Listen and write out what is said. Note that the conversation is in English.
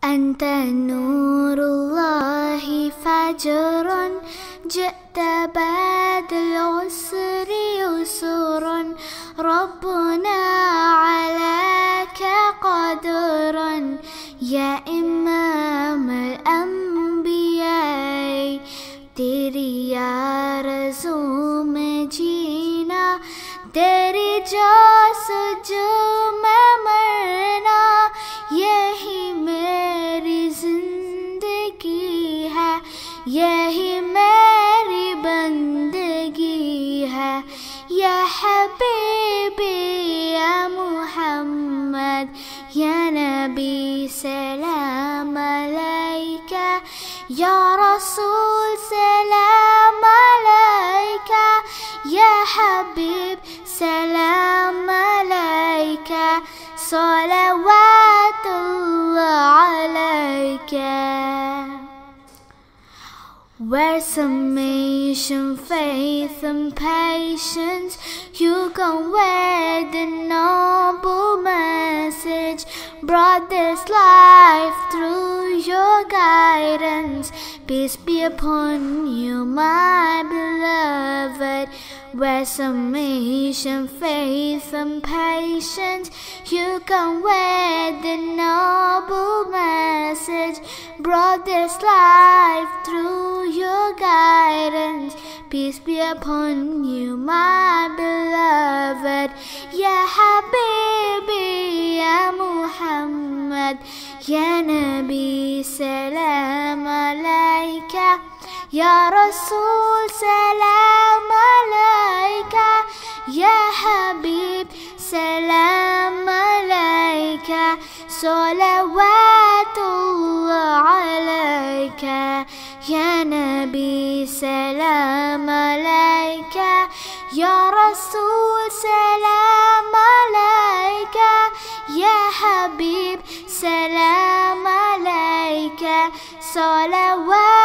أنت نور الله فجر جئت بعد العسر يسرا ربنا عليك قدرا يا إمام الأنبياء तेरी आरज़ू में जीना तेरी जासजू में मरना यही मेरी जिंदगी है यही मेरी बंदगी है या हबीबी या मुहम्मद या नबी सलाम अलैका या रसूल सलाम अलैका या हबीब सलाम अलैका सलावतुल्लाह अलैका. Where summation, faith and patience, you convey the noble message, brought this life through your guidance. Peace be upon you, my beloved. Where summation, faith and patience, you convey the noble message, brought this life through your guidance. Peace be upon you, my beloved. Ya Habibi, Ya Muhammad, Ya Nabi, Salam Alayka. Ya Rasul, Salam Alayka. Ya Habib, Salam Alayka. Salawatullah Alayka. Ya Nabi, Salam Alayka. Ya Rasul, Salam Alayka. Ya Habib, Salam Alayka. Salawatullah